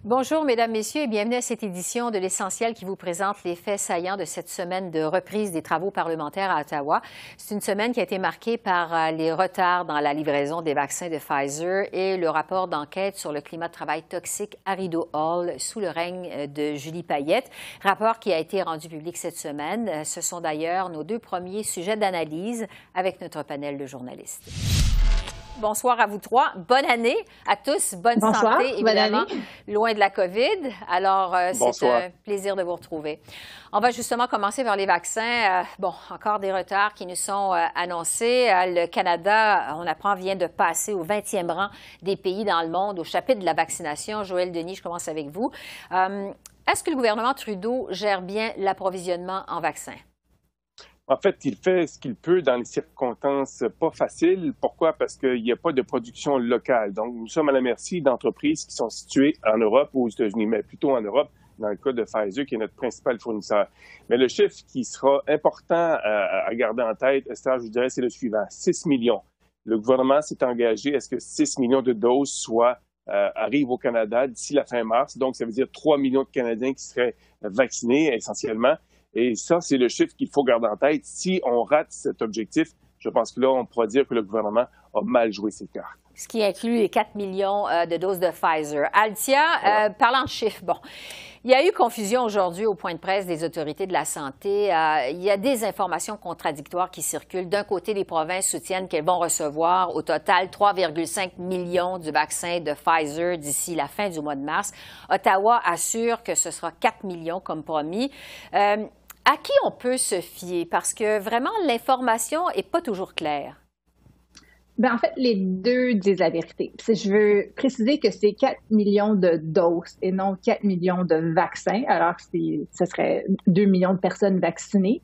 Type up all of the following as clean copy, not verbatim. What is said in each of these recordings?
Bonjour, Mesdames, Messieurs, et bienvenue à cette édition de l'Essentiel qui vous présente les faits saillants de cette semaine de reprise des travaux parlementaires à Ottawa. C'est une semaine qui a été marquée par les retards dans la livraison des vaccins de Pfizer et le rapport d'enquête sur le climat de travail toxique à Rideau Hall sous le règne de Julie Payette. Rapport qui a été rendu public cette semaine. Ce sont d'ailleurs nos deux premiers sujets d'analyse avec notre panel de journalistes. Bonsoir à vous trois. Bonne année à tous. Bonne santé, évidemment, loin de la COVID. Alors, c'est un plaisir de vous retrouver. On va justement commencer par les vaccins. Encore des retards qui nous sont annoncés. Le Canada, on apprend, vient de passer au 20e rang des pays dans le monde au chapitre de la vaccination. Joël Denis, je commence avec vous. Est-ce que le gouvernement Trudeau gère bien l'approvisionnement en vaccins? En fait, il fait ce qu'il peut dans les circonstances pas faciles. Pourquoi? Parce qu'il n'y a pas de production locale. Donc, nous sommes à la merci d'entreprises qui sont situées en Europe ou aux États-Unis, mais plutôt en Europe, dans le cas de Pfizer, qui est notre principal fournisseur. Mais le chiffre qui sera important à garder en tête, je vous dirais, c'est le suivant, 6 millions. Le gouvernement s'est engagé à ce que 6 millions de doses arrivent au Canada d'ici la fin mars. Donc, ça veut dire 3 millions de Canadiens qui seraient vaccinés essentiellement. Et ça, c'est le chiffre qu'il faut garder en tête. Si on rate cet objectif, je pense que là, on pourra dire que le gouvernement a mal joué ses cartes. Ce qui inclut les 4 millions de doses de Pfizer. Altia, parlant de chiffres, il y a eu confusion aujourd'hui au point de presse des autorités de la santé. Il y a des informations contradictoires qui circulent. D'un côté, les provinces soutiennent qu'elles vont recevoir au total 3,5 millions du vaccin de Pfizer d'ici la fin du mois de mars. Ottawa assure que ce sera 4 millions comme promis. À qui on peut se fier? Parce que vraiment, l'information n'est pas toujours claire. En fait, les deux disent la vérité. Je veux préciser que c'est 4 millions de doses et non 4 millions de vaccins, alors que ce serait 2 millions de personnes vaccinées.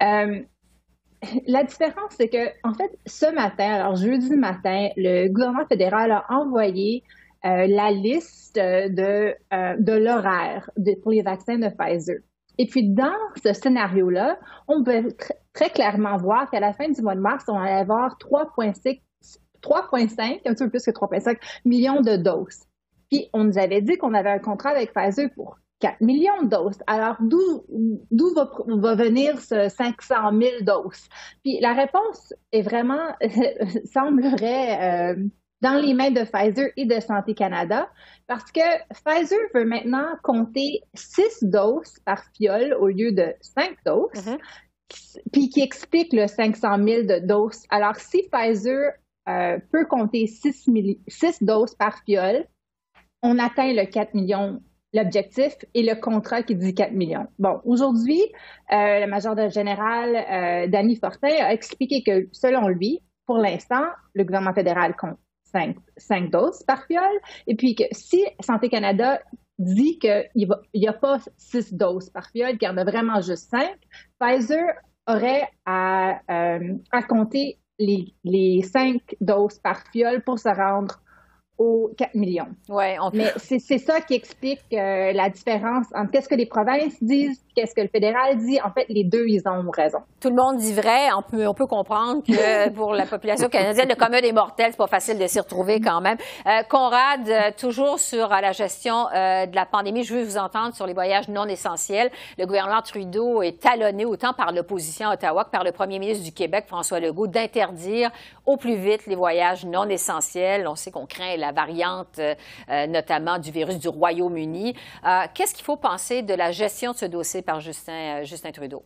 La différence, c'est que, en fait, ce matin, alors jeudi matin, le gouvernement fédéral a envoyé la liste de l'horaire pour les vaccins de Pfizer. Et puis, dans ce scénario-là, on peut très clairement voir qu'à la fin du mois de mars, on allait avoir 3,5, un petit peu plus que 3,5 millions de doses. Puis, on nous avait dit qu'on avait un contrat avec Pfizer pour 4 millions de doses. Alors, d'où va venir ce 500 000 doses? Puis, la réponse est vraiment, semblerait dans les mains de Pfizer et de Santé Canada, parce que Pfizer veut maintenant compter 6 doses par fiole au lieu de 5 doses, puis qui explique le 500 000 de doses. Alors, si Pfizer peut compter 6 doses par fiole, on atteint le 4 millions, l'objectif, et le contrat qui dit 4 millions. Bon, aujourd'hui, le major général Danny Fortin a expliqué que, selon lui, pour l'instant, le gouvernement fédéral compte 5 doses par fiole, et puis que si Santé Canada dit qu'il n'y a pas 6 doses par fiole, qu'il y en a vraiment juste 5, Pfizer aurait à compter les 5 doses par fiole pour se rendre aux 4 millions. Ouais, Mais c'est ça qui explique la différence entre qu'est-ce que les provinces disent, qu'est-ce que le fédéral dit. En fait, les deux, ils ont raison. Tout le monde dit vrai. On peut comprendre que pour la population canadienne, le commun des mortels, c'est pas facile de s'y retrouver quand même. Conrad, toujours sur la gestion de la pandémie, je veux vous entendre sur les voyages non essentiels. Le gouvernement Trudeau est talonné autant par l'opposition à Ottawa que par le premier ministre du Québec, François Legault, d'interdire au plus vite les voyages non essentiels. On sait qu'on craint la variante, notamment du virus du Royaume-Uni. Qu'est-ce qu'il faut penser de la gestion de ce dossier par Justin Trudeau?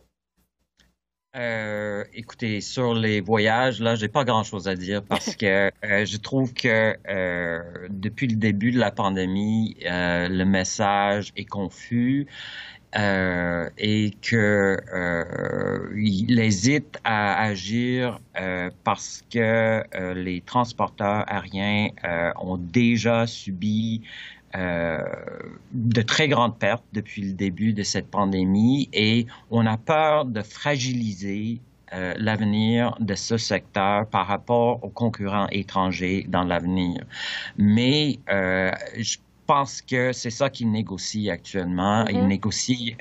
Écoutez, sur les voyages, là, j'ai pas grand-chose à dire parce que je trouve que depuis le début de la pandémie, le message est confus. Et qu'il hésite à agir parce que les transporteurs aériens ont déjà subi de très grandes pertes depuis le début de cette pandémie et on a peur de fragiliser l'avenir de ce secteur par rapport aux concurrents étrangers dans l'avenir. Mais pense que c'est ça qu'ils négocient actuellement. Ils négocient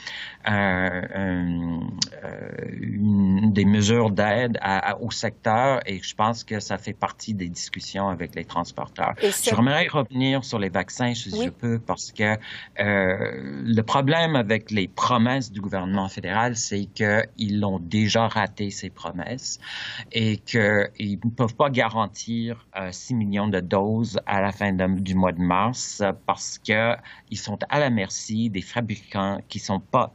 des mesures d'aide au secteur et je pense que ça fait partie des discussions avec les transporteurs. J'aimerais revenir sur les vaccins, si je peux, parce que le problème avec les promesses du gouvernement fédéral, c'est qu'ils ont déjà raté ces promesses et qu'ils ne peuvent pas garantir 6 millions de doses à la fin du mois de mars parce qu'ils sont à la merci des fabricants qui ne sont pas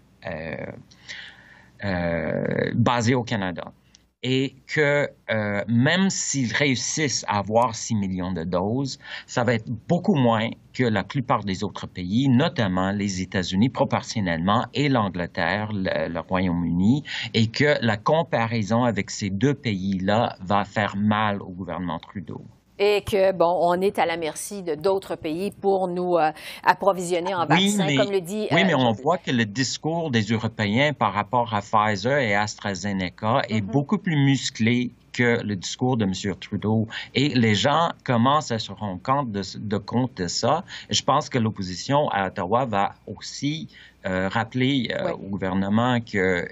basés au Canada. Et que même s'ils réussissent à avoir 6 millions de doses, ça va être beaucoup moins que la plupart des autres pays, notamment les États-Unis proportionnellement et l'Angleterre, le Royaume-Uni, et que la comparaison avec ces deux pays-là va faire mal au gouvernement Trudeau. Et que, bon, on est à la merci de d'autres pays pour nous approvisionner en vaccins, comme le dit... Oui, mais on voit que le discours des Européens par rapport à Pfizer et AstraZeneca est beaucoup plus musclé que le discours de M. Trudeau. Et les gens commencent à se rendre compte de ça. Et je pense que l'opposition à Ottawa va aussi rappeler au gouvernement qu'il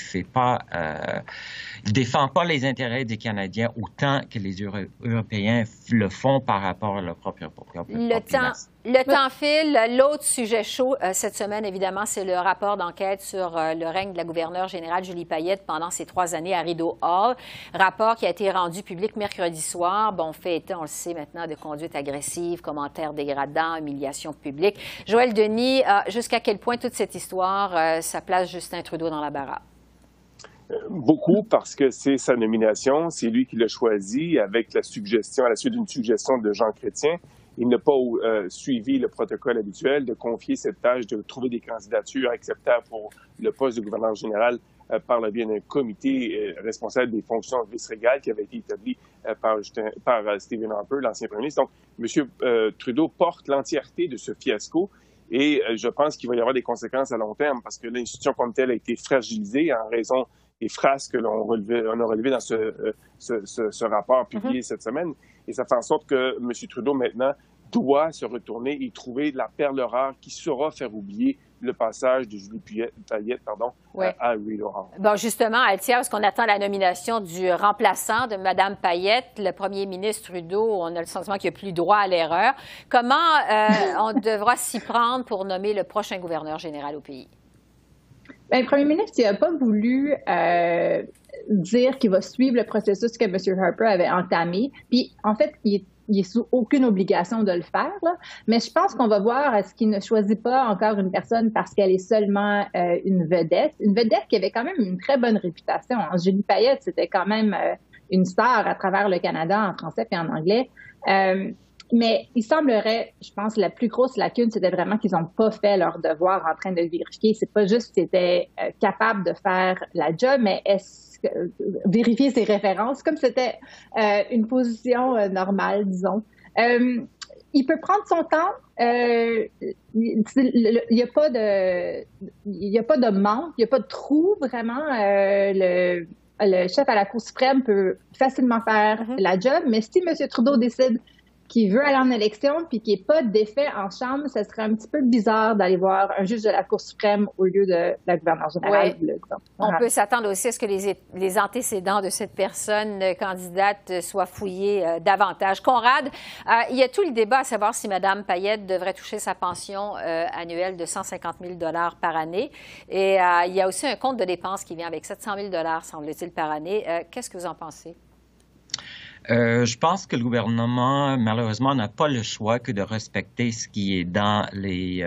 ne défend pas les intérêts des Canadiens autant que les Européens le font par rapport à leur propre population. Le temps file. L'autre sujet chaud cette semaine, évidemment, c'est le rapport d'enquête sur le règne de la gouverneure générale Julie Payette pendant ses 3 années à Rideau Hall. Rapport qui a été rendu public mercredi soir. Bon, fait état, on le sait maintenant, de conduite agressive, commentaires dégradants, humiliation publique. Joël Denis, jusqu'à quel point toute cette histoire, ça place Justin Trudeau dans l'embarras? Beaucoup, parce que c'est sa nomination, c'est lui qui l'a choisi avec la suggestion, à la suite d'une suggestion de Jean Chrétien. Il n'a pas suivi le protocole habituel de confier cette tâche de trouver des candidatures acceptables pour le poste de gouverneur général par le biais d'un comité responsable des fonctions vice-régales qui avait été établi par Stephen Harper, l'ancien premier ministre. Donc, M. Trudeau porte l'entièreté de ce fiasco et je pense qu'il va y avoir des conséquences à long terme parce que l'institution comme telle a été fragilisée en raison des phrases que l'on a relevées dans ce rapport publié cette semaine. Et ça fait en sorte que M. Trudeau, maintenant, doit se retourner et trouver la perle rare qui saura faire oublier le passage de Julie Payette à Rideau Hall. Bon, justement, Altier, parce qu'on attend la nomination du remplaçant de Mme Payette, le premier ministre Trudeau, on a le sentiment qu'il n'y a plus droit à l'erreur. Comment on devra s'y prendre pour nommer le prochain gouverneur général au pays? Bien, le premier ministre n'a pas voulu dire qu'il va suivre le processus que M. Harper avait entamé. Puis, en fait, il est sous aucune obligation de le faire. Là. Mais je pense qu'on va voir est-ce qu'il ne choisit pas encore une personne parce qu'elle est seulement une vedette. Une vedette qui avait quand même une très bonne réputation. Julie Payette, c'était quand même une star à travers le Canada en français et en anglais. Mais il semblerait, je pense, la plus grosse lacune, c'était vraiment qu'ils n'ont pas fait leur devoir en train de vérifier. C'est pas juste qu'ils étaient capables de faire la job, mais vérifier ses références, comme c'était une position normale, disons. Il peut prendre son temps. Il n'y a pas de manque, il n'y a pas de trou, vraiment. Le chef à la Cour suprême peut facilement faire la job, mais si M. Trudeau décide qui veut aller en élection puis qui n'est pas défait en Chambre, ça serait un petit peu bizarre d'aller voir un juge de la Cour suprême au lieu de la gouverneure générale. Oui. On peut s'attendre aussi à ce que les antécédents de cette personne candidate soient fouillés davantage. Conrad, il y a tout le débat à savoir si Mme Payette devrait toucher sa pension annuelle de 150 000 $ par année. Et il y a aussi un compte de dépenses qui vient avec 700 000 $, semble-t-il, par année. Qu'est-ce que vous en pensez? Je pense que le gouvernement, malheureusement, n'a pas le choix que de respecter ce qui est dans les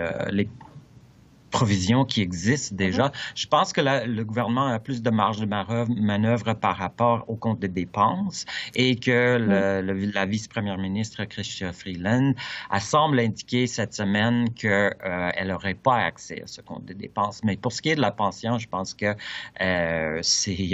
provisions qui existent déjà. Je pense que le gouvernement a plus de marge de manœuvre par rapport au compte de dépenses et que la vice-première ministre Chrystia Freeland semble indiquer cette semaine qu'elle n'aurait pas accès à ce compte de dépenses. Mais pour ce qui est de la pension, je pense que c'est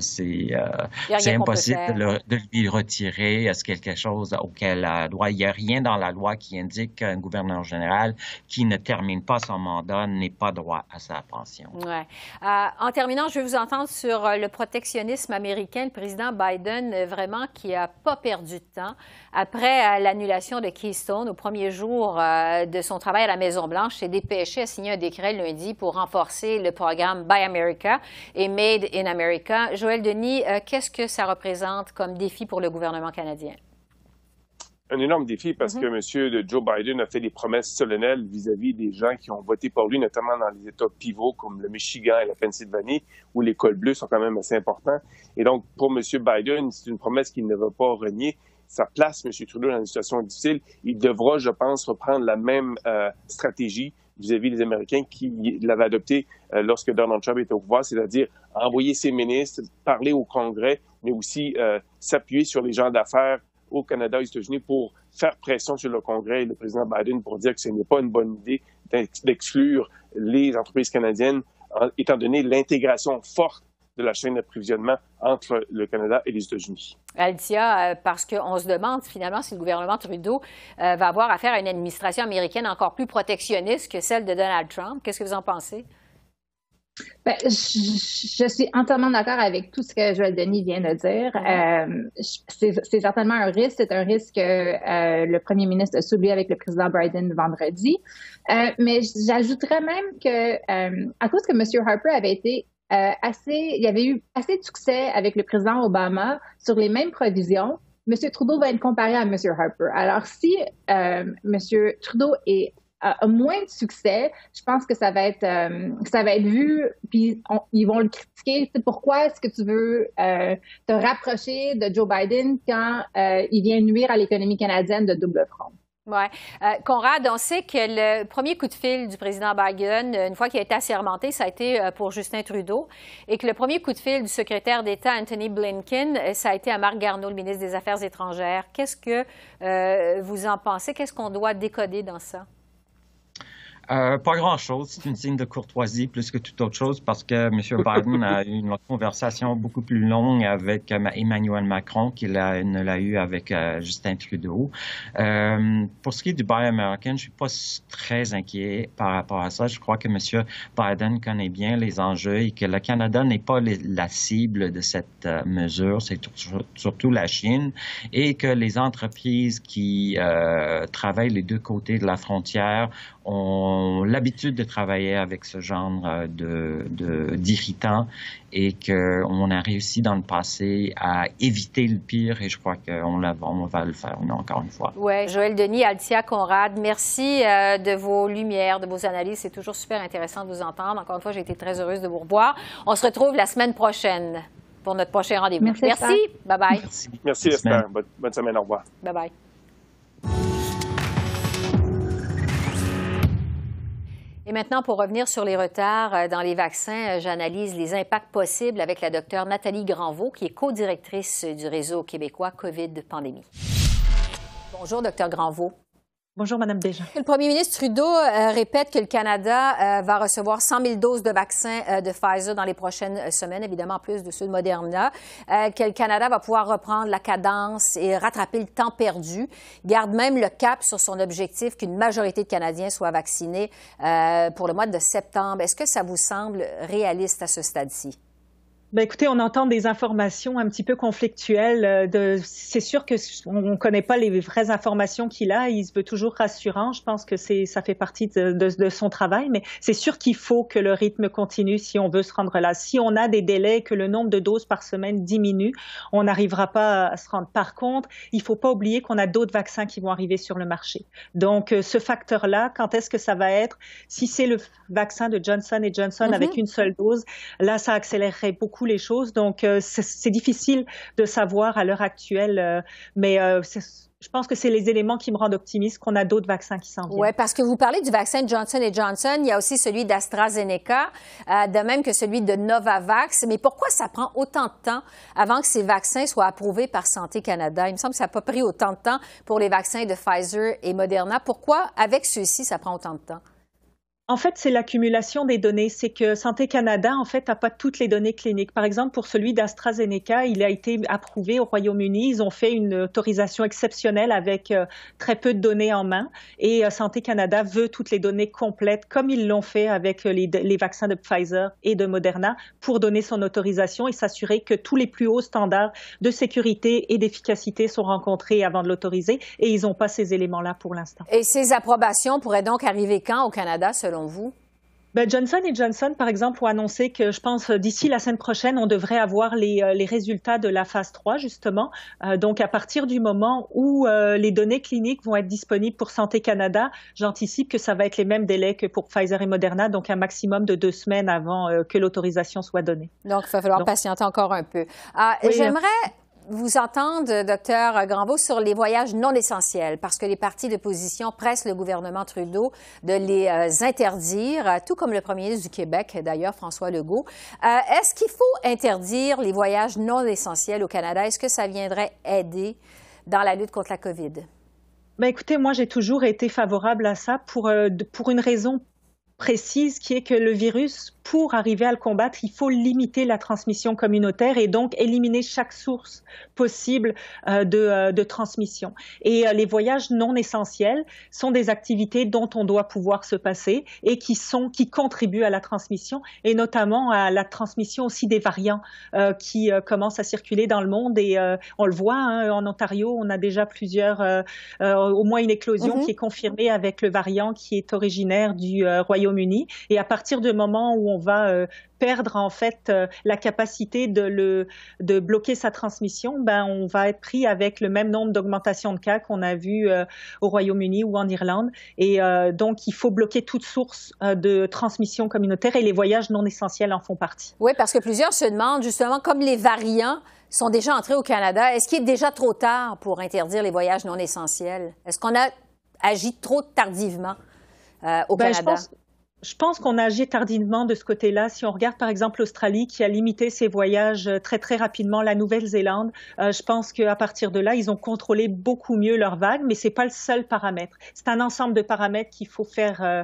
impossible de lui retirer. C'est quelque chose auquel il n'y a rien dans la loi qui indique qu'un gouverneur général qui ne termine pas son mandat n'ait pas droit à sa pension. Ouais. En terminant, je veux vous entendre sur le protectionnisme américain. Le président Biden, vraiment, qui n'a pas perdu de temps. Après l'annulation de Keystone, au premier jour de son travail à la Maison-Blanche, s'est dépêché à signer un décret lundi pour renforcer le programme Buy America et Made in America. Joël Denis, qu'est-ce que ça représente comme défi pour le gouvernement canadien? Un énorme défi parce que M. Joe Biden a fait des promesses solennelles vis-à-vis des gens qui ont voté pour lui, notamment dans les États pivots comme le Michigan et la Pennsylvanie, où les cols bleus sont quand même assez importants. Et donc, pour M. Biden, c'est une promesse qu'il ne va pas renier. Ça place M. Trudeau dans une situation difficile. Il devra, je pense, reprendre la même stratégie vis-à-vis des Américains qui l'avaient adopté lorsque Donald Trump était au pouvoir, c'est-à-dire envoyer ses ministres, parler au Congrès, mais aussi s'appuyer sur les gens d'affaires au Canada et aux États-Unis pour faire pression sur le Congrès et le président Biden pour dire que ce n'est pas une bonne idée d'exclure les entreprises canadiennes, étant donné l'intégration forte de la chaîne d'approvisionnement entre le Canada et les États-Unis. Althia, parce qu'on se demande finalement si le gouvernement Trudeau va avoir affaire à une administration américaine encore plus protectionniste que celle de Donald Trump. Qu'est-ce que vous en pensez? Bien, je suis entièrement d'accord avec tout ce que Joël Denis vient de dire. C'est certainement un risque. C'est un risque que le premier ministre a soulevé avec le président Biden vendredi. Mais j'ajouterais même que, à cause que M. Harper avait été il y avait eu assez de succès avec le président Obama sur les mêmes provisions, M. Trudeau va être comparé à M. Harper. Alors, si M. Trudeau a moins de succès, je pense que ça va être vu, puis ils vont le critiquer. C'est pourquoi est-ce que tu veux te rapprocher de Joe Biden quand il vient nuire à l'économie canadienne de double front? Oui. Conrad, on sait que le premier coup de fil du président Biden, une fois qu'il a été assermenté, ça a été pour Justin Trudeau, et que le premier coup de fil du secrétaire d'État Anthony Blinken, ça a été à Marc Garneau, le ministre des Affaires étrangères. Qu'est-ce que vous en pensez? Qu'est-ce qu'on doit décoder dans ça? Pas grand-chose. C'est une signe de courtoisie plus que toute autre chose parce que M. Biden a eu une conversation beaucoup plus longue avec Emmanuel Macron qu'il ne l'a eu avec Justin Trudeau. Pour ce qui est du Buy American, je suis pas très inquiet par rapport à ça. Je crois que M. Biden connaît bien les enjeux et que le Canada n'est pas la cible de cette mesure. C'est surtout la Chine et que les entreprises qui travaillent les deux côtés de la frontière ont l'habitude de travailler avec ce genre d'irritants et qu'on a réussi dans le passé à éviter le pire et je crois qu'on va le faire encore une fois. Oui, Joël Denis, Althia Conrad, merci de vos lumières, de vos analyses. C'est toujours super intéressant de vous entendre. Encore une fois, j'ai été très heureuse de vous revoir. On se retrouve la semaine prochaine pour notre prochain rendez-vous. Merci. Bye-bye. Merci Esther. Bonne semaine. Au revoir. Bye-bye. Et maintenant, pour revenir sur les retards dans les vaccins, j'analyse les impacts possibles avec la docteure Nathalie Granvaux, qui est co-directrice du réseau québécois COVID Pandémie. Bonjour, docteur Granvaux. Bonjour, Mme Desjardins. Le premier ministre Trudeau répète que le Canada va recevoir 100 000 doses de vaccins de Pfizer dans les prochaines semaines, évidemment plus de ceux de Moderna, que le Canada va pouvoir reprendre la cadence et rattraper le temps perdu, garde même le cap sur son objectif qu'une majorité de Canadiens soient vaccinés pour le mois de septembre. Est-ce que ça vous semble réaliste à ce stade-ci? Ben écoutez, on entend des informations un petit peu conflictuelles. C'est sûr que on connaît pas les vraies informations qu'il a. Il se veut toujours rassurant. Je pense que ça fait partie de son travail. Mais c'est sûr qu'il faut que le rythme continue si on veut se rendre là. Si on a des délais, que le nombre de doses par semaine diminue, on n'arrivera pas à se rendre. Par contre, il faut pas oublier qu'on a d'autres vaccins qui vont arriver sur le marché. Donc, ce facteur-là, quand est-ce que ça va être? Si c'est le vaccin de Johnson & Johnson avec une seule dose, là, ça accélérerait beaucoup les choses. Donc, c'est difficile de savoir à l'heure actuelle, mais je pense que c'est les éléments qui me rendent optimiste qu'on a d'autres vaccins qui s'en viennent. Oui, parce que vous parlez du vaccin Johnson & Johnson, il y a aussi celui d'AstraZeneca, de même que celui de Novavax. Mais pourquoi ça prend autant de temps avant que ces vaccins soient approuvés par Santé Canada? Il me semble que ça n'a pas pris autant de temps pour les vaccins de Pfizer et Moderna. Pourquoi, avec ceux-ci, ça prend autant de temps? En fait, c'est l'accumulation des données. C'est que Santé Canada, en fait, n'a pas toutes les données cliniques. Par exemple, pour celui d'AstraZeneca, il a été approuvé au Royaume-Uni. Ils ont fait une autorisation exceptionnelle avec très peu de données en main. Et Santé Canada veut toutes les données complètes, comme ils l'ont fait avec les vaccins de Pfizer et de Moderna, pour donner son autorisation et s'assurer que tous les plus hauts standards de sécurité et d'efficacité sont rencontrés avant de l'autoriser. Et ils n'ont pas ces éléments-là pour l'instant. Et ces approbations pourraient donc arriver quand au Canada, selon vous? Johnson & Johnson, par exemple, ont annoncé que, je pense, d'ici la semaine prochaine, on devrait avoir les résultats de la phase 3, justement. Donc, à partir du moment où les données cliniques vont être disponibles pour Santé Canada, j'anticipe que ça va être les mêmes délais que pour Pfizer et Moderna, donc un maximum de 2 semaines avant que l'autorisation soit donnée. Donc, il va falloir patienter encore un peu. Oui, j'aimerais vous entendre, Dr Granvaux, sur les voyages non essentiels, parce que les partis d'opposition pressent le gouvernement Trudeau de les interdire, tout comme le premier ministre du Québec, d'ailleurs, François Legault. Est-ce qu'il faut interdire les voyages non essentiels au Canada? Est-ce que ça viendrait aider dans la lutte contre la COVID? Écoutez, moi, j'ai toujours été favorable à ça pour une raison précise, qui est que le virus, pour arriver à le combattre, il faut limiter la transmission communautaire et donc éliminer chaque source possible de transmission. Et les voyages non essentiels sont des activités dont on doit pouvoir se passer et qui contribuent à la transmission, et notamment à la transmission aussi des variants qui commencent à circuler dans le monde. Et on le voit, en Ontario, on a déjà au moins une éclosion qui est confirmée avec le variant qui est originaire du Royaume-Uni. Et à partir du moment où on va perdre en fait la capacité de bloquer sa transmission, on va être pris avec le même nombre d'augmentations de cas qu'on a vu au Royaume-Uni ou en Irlande. Et donc, il faut bloquer toute source de transmission communautaire, et les voyages non essentiels en font partie. Oui, parce que plusieurs se demandent justement, comme les variants sont déjà entrés au Canada, est-ce qu'il est déjà trop tard pour interdire les voyages non essentiels? Est-ce qu'on a agi trop tardivement au Canada? Je pense qu'on a agi tardivement de ce côté-là. Si on regarde par exemple l'Australie, qui a limité ses voyages très très rapidement, la Nouvelle-Zélande, je pense qu'à partir de là, ils ont contrôlé beaucoup mieux leurs vagues, mais c'est pas le seul paramètre. C'est un ensemble de paramètres qu'il faut faire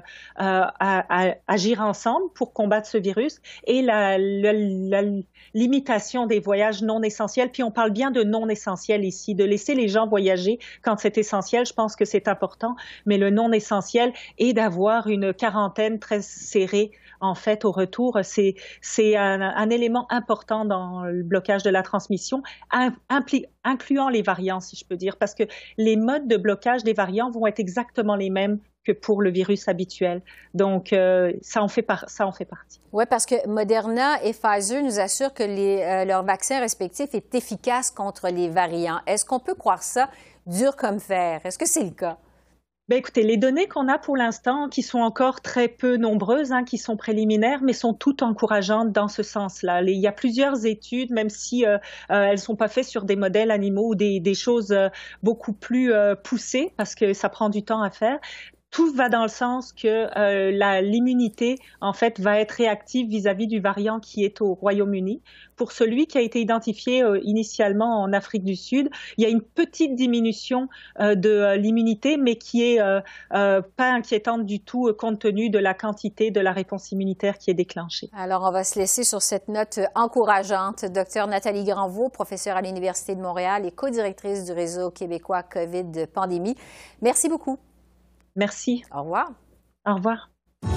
agir ensemble pour combattre ce virus, et la limitation des voyages non essentiels. Puis on parle bien de non essentiels ici, de laisser les gens voyager quand c'est essentiel. Je pense que c'est important, mais le non essentiel est d'avoir une quarantaine très serré, en fait, au retour. C'est un élément important dans le blocage de la transmission, incluant les variants, si je peux dire, parce que les modes de blocage des variants vont être exactement les mêmes que pour le virus habituel. Donc, ça en fait partie. Oui, parce que Moderna et Pfizer nous assurent que leur vaccin respectif est efficace contre les variants. Est-ce qu'on peut croire ça dur comme fer? Est-ce que c'est le cas? Écoutez, les données qu'on a pour l'instant, qui sont encore très peu nombreuses, qui sont préliminaires, mais sont toutes encourageantes dans ce sens-là. Il y a plusieurs études, même si elles sont pas faites sur des modèles animaux ou des choses beaucoup plus poussées, parce que ça prend du temps à faire. Tout va dans le sens que l'immunité, en fait, va être réactive vis-à-vis du variant qui est au Royaume-Uni. Pour celui qui a été identifié initialement en Afrique du Sud, il y a une petite diminution de l'immunité, mais qui est pas inquiétante du tout compte tenu de la quantité de la réponse immunitaire qui est déclenchée. Alors, on va se laisser sur cette note encourageante. Docteur Nathalie Granvaux, professeure à l'Université de Montréal et co-directrice du réseau québécois COVID Pandémie. Merci beaucoup. Merci. Au revoir. Au revoir.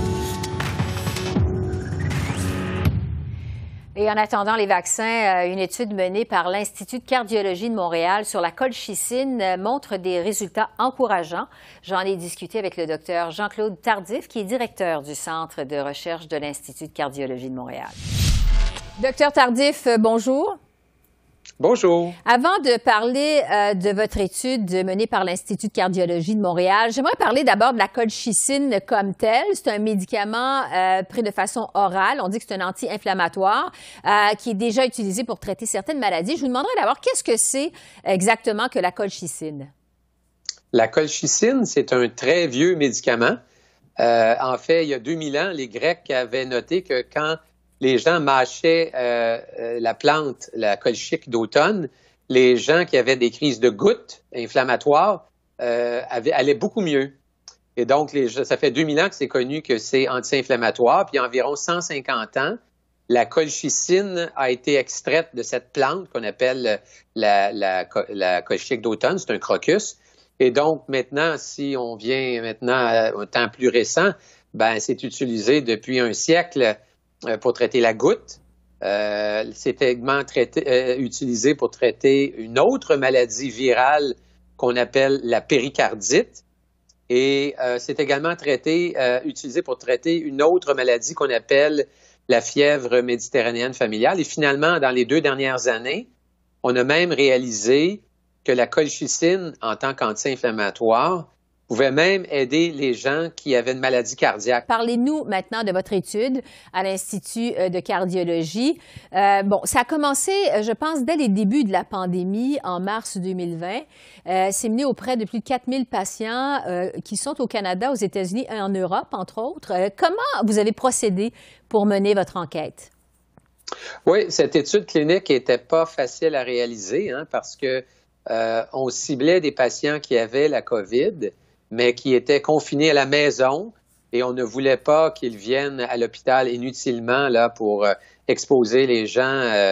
Et en attendant les vaccins, une étude menée par l'Institut de cardiologie de Montréal sur la colchicine montre des résultats encourageants. J'en ai discuté avec le docteur Jean-Claude Tardif, qui est directeur du Centre de recherche de l'Institut de cardiologie de Montréal. Docteur Tardif, bonjour. Bonjour. Avant de parler de votre étude menée par l'Institut de cardiologie de Montréal, j'aimerais parler d'abord de la colchicine comme telle. C'est un médicament pris de façon orale. On dit que c'est un anti-inflammatoire qui est déjà utilisé pour traiter certaines maladies. Je vous demanderais d'abord, qu'est-ce que c'est exactement que la colchicine? La colchicine, c'est un très vieux médicament. En fait, il y a 2000 ans, les Grecs avaient noté que quand les gens mâchaient la plante, la colchique d'automne, les gens qui avaient des crises de gouttes inflammatoires allaient beaucoup mieux. Et donc, ça fait 2000 ans que c'est connu que c'est anti-inflammatoire. Puis, il y a environ 150 ans, la colchicine a été extraite de cette plante qu'on appelle la colchique d'automne. C'est un crocus. Et donc, maintenant, si on vient maintenant à un temps plus récent, ben c'est utilisé depuis un siècle pour traiter la goutte. C'est également utilisé pour traiter une autre maladie virale qu'on appelle la péricardite. Et c'est également utilisé pour traiter une autre maladie qu'on appelle la fièvre méditerranéenne familiale. Et finalement, dans les 2 dernières années, on a même réalisé que la colchicine, en tant qu'anti-inflammatoire, pouvait même aider les gens qui avaient une maladie cardiaque. Parlez-nous maintenant de votre étude à l'Institut de cardiologie. Ça a commencé, je pense, dès les débuts de la pandémie, en mars 2020. C'est mené auprès de plus de 4000 patients qui sont au Canada, aux États-Unis et en Europe, entre autres. Comment vous avez procédé pour mener votre enquête? Oui, cette étude clinique n'était pas facile à réaliser parce que on ciblait des patients qui avaient la COVID, mais qui étaient confinés à la maison et on ne voulait pas qu'ils viennent à l'hôpital inutilement là, pour exposer les gens à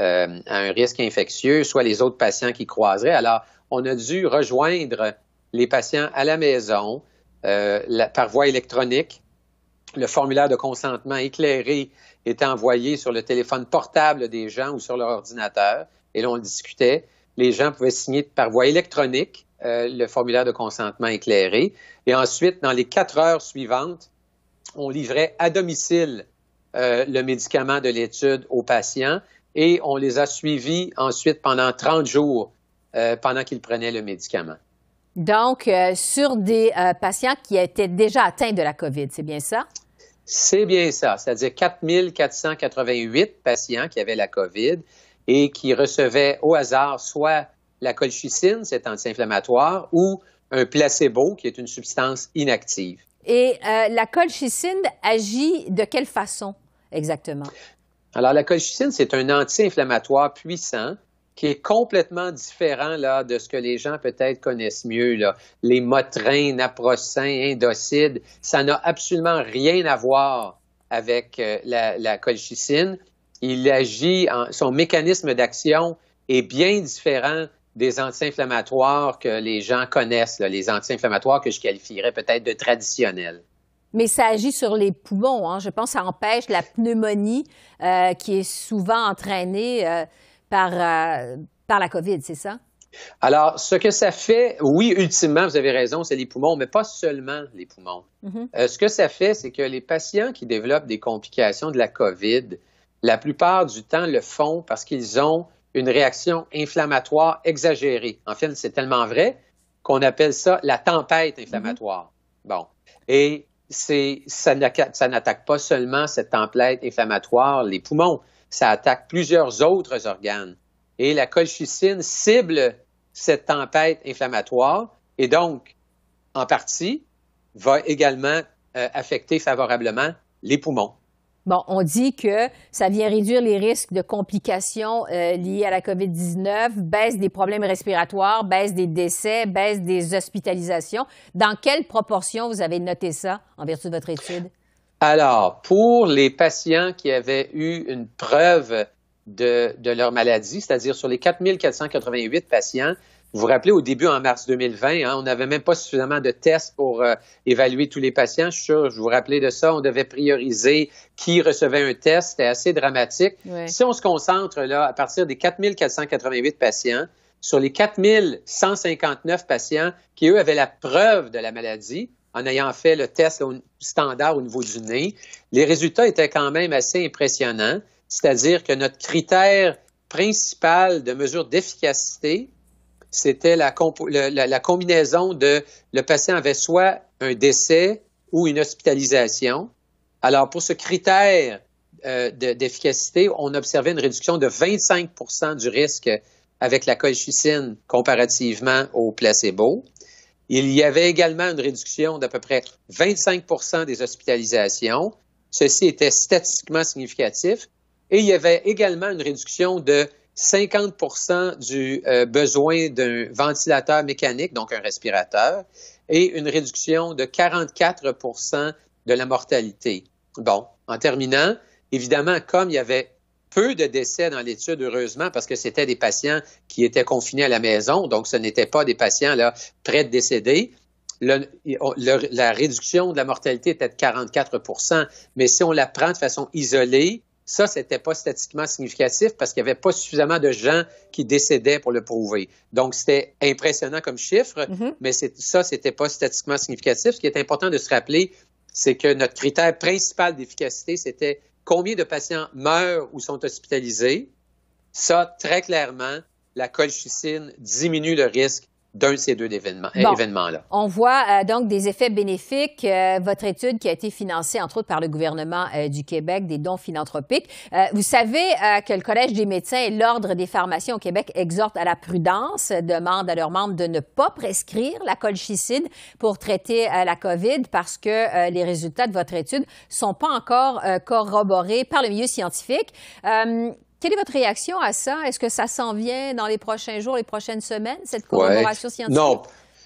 un risque infectieux, soit les autres patients qui croiseraient. Alors, on a dû rejoindre les patients à la maison par voie électronique. Le formulaire de consentement éclairé est envoyé sur le téléphone portable des gens ou sur leur ordinateur et là, on discutait. Les gens pouvaient signer par voie électronique le formulaire de consentement éclairé. Et ensuite, dans les 4 heures suivantes, on livrait à domicile le médicament de l'étude aux patients et on les a suivis ensuite pendant 30 jours pendant qu'ils prenaient le médicament. Donc, sur des patients qui étaient déjà atteints de la COVID, c'est bien ça? C'est bien ça, c'est-à-dire 4488 patients qui avaient la COVID et qui recevaient au hasard soit la colchicine, cet anti-inflammatoire, ou un placebo, qui est une substance inactive. Et la colchicine agit de quelle façon exactement? Alors, la colchicine, c'est un anti-inflammatoire puissant qui est complètement différent là, de ce que les gens peut-être connaissent mieux. Là. Les Motrin, Naprosyn, Indocide, ça n'a absolument rien à voir avec la colchicine. Il agit, son mécanisme d'action est bien différent des anti-inflammatoires que les gens connaissent, là, les anti-inflammatoires que je qualifierais peut-être de traditionnels. Mais ça agit sur les poumons, hein. Je pense que ça empêche la pneumonie qui est souvent entraînée par la COVID, c'est ça? Alors, ce que ça fait, oui, ultimement, vous avez raison, c'est les poumons, mais pas seulement les poumons. Mm-hmm. Ce que ça fait, c'est que les patients qui développent des complications de la COVID, la plupart du temps le font parce qu'ils ont une réaction inflammatoire exagérée. En fait, c'est tellement vrai qu'on appelle ça la tempête inflammatoire. Mm-hmm. Bon. Et ça n'attaque pas seulement cette tempête inflammatoire, les poumons, ça attaque plusieurs autres organes. Et la colchicine cible cette tempête inflammatoire et donc, en partie, va également affecter favorablement les poumons. Bon, on dit que ça vient réduire les risques de complications liées à la COVID-19, baisse des problèmes respiratoires, baisse des décès, baisse des hospitalisations. Dans quelle proportion vous avez noté ça en vertu de votre étude? Alors, pour les patients qui avaient eu une preuve de leur maladie, c'est-à-dire sur les 4488 patients, vous vous rappelez, au début, en mars 2020, on n'avait même pas suffisamment de tests pour évaluer tous les patients. Je suis sûr, je vous rappelais de ça. On devait prioriser qui recevait un test. C'était assez dramatique. Oui. Si on se concentre là, à partir des 4488 patients, sur les 4159 patients qui, eux, avaient la preuve de la maladie, en ayant fait le test standard au niveau du nez, les résultats étaient quand même assez impressionnants. C'est-à-dire que notre critère principal de mesure d'efficacité, c'était la combinaison de le patient avait soit un décès ou une hospitalisation. Alors, pour ce critère d'efficacité, on observait une réduction de 25 du risque avec la colchicine comparativement au placebo. Il y avait également une réduction d'à peu près 25 des hospitalisations. Ceci était statistiquement significatif. Et il y avait également une réduction de 50 du besoin d'un ventilateur mécanique, donc un respirateur, et une réduction de 44 de la mortalité. Bon, en terminant, évidemment, comme il y avait peu de décès dans l'étude, heureusement, parce que c'était des patients qui étaient confinés à la maison, donc ce n'étaient pas des patients là près de décéder. La réduction de la mortalité était de 44 mais si on la prend de façon isolée, ça, c'était pas statistiquement significatif parce qu'il n'y avait pas suffisamment de gens qui décédaient pour le prouver. Donc, c'était impressionnant comme chiffre, mais ça, c'était pas statistiquement significatif. Ce qui est important de se rappeler, c'est que notre critère principal d'efficacité, c'était combien de patients meurent ou sont hospitalisés. Ça, très clairement, la colchicine diminue le risque d'un de ces deux événements-là. On voit donc des effets bénéfiques. Votre étude qui a été financée, entre autres, par le gouvernement du Québec, des dons philanthropiques. Vous savez que le Collège des médecins et l'Ordre des pharmaciens au Québec exhortent à la prudence, demandent à leurs membres de ne pas prescrire la colchicine pour traiter la COVID parce que les résultats de votre étude sont pas encore corroborés par le milieu scientifique. Quelle est votre réaction à ça? Est-ce que ça s'en vient dans les prochains jours, les prochaines semaines, cette corroboration scientifique? Non.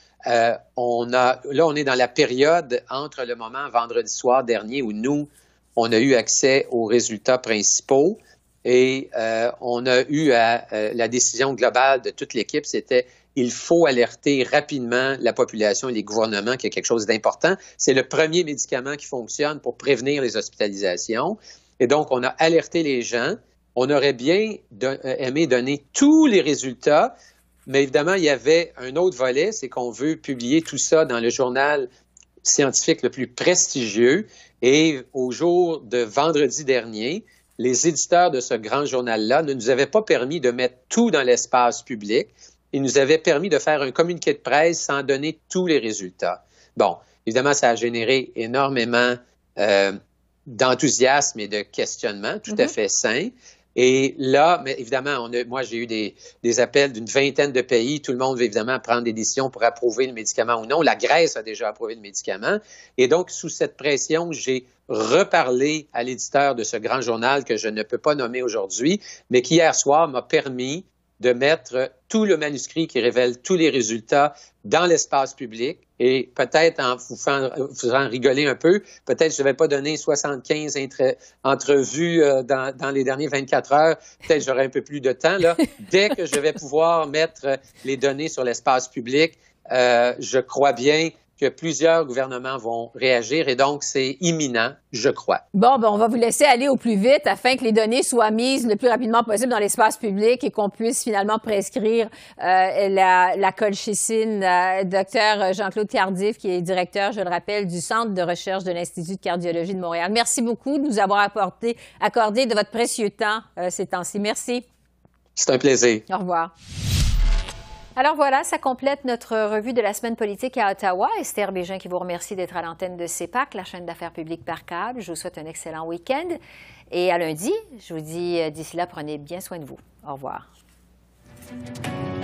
On est dans la période entre le moment vendredi soir dernier où nous, on a eu accès aux résultats principaux et on a eu la décision globale de toute l'équipe, c'était il faut alerter rapidement la population et les gouvernements qu'il y a quelque chose d'important. C'est le premier médicament qui fonctionne pour prévenir les hospitalisations. Et donc, on a alerté les gens. On aurait bien aimé donner tous les résultats, mais évidemment, il y avait un autre volet, c'est qu'on veut publier tout ça dans le journal scientifique le plus prestigieux. Et au jour de vendredi dernier, les éditeurs de ce grand journal-là ne nous avaient pas permis de mettre tout dans l'espace public. Ils nous avaient permis de faire un communiqué de presse sans donner tous les résultats. Bon, évidemment, ça a généré énormément d'enthousiasme et de questionnement, tout à fait sain. Et là, mais évidemment, moi, j'ai eu des appels d'une vingtaine de pays. Tout le monde veut évidemment prendre des décisions pour approuver le médicament ou non. La Grèce a déjà approuvé le médicament. Et donc, sous cette pression, j'ai reparlé à l'éditeur de ce grand journal que je ne peux pas nommer aujourd'hui, mais qui hier soir m'a permis de mettre tout le manuscrit qui révèle tous les résultats dans l'espace public. Et peut-être en vous faisant rigoler un peu, peut-être je ne vais pas donner 75 entrevues dans les dernières 24 heures. Peut-être j'aurai un peu plus de temps. Là. Dès que je vais pouvoir mettre les données sur l'espace public, je crois bien que plusieurs gouvernements vont réagir et donc c'est imminent, je crois. Bon, ben on va vous laisser aller au plus vite afin que les données soient mises le plus rapidement possible dans l'espace public et qu'on puisse finalement prescrire la colchicine. Docteur Jean-Claude Tardif, qui est directeur, je le rappelle, du Centre de recherche de l'Institut de cardiologie de Montréal. Merci beaucoup de nous avoir accordé de votre précieux temps ces temps-ci. Merci. C'est un plaisir. Au revoir. Alors voilà, ça complète notre revue de la semaine politique à Ottawa. Esther Bégin qui vous remercie d'être à l'antenne de CEPAC, la chaîne d'affaires publiques par câble. Je vous souhaite un excellent week-end. Et à lundi, je vous dis d'ici là, prenez bien soin de vous. Au revoir.